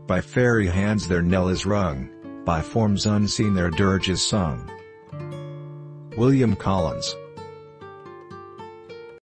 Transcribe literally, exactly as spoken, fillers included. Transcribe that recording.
by fairy hands their knell is rung, by forms unseen their dirge is sung. William Collins.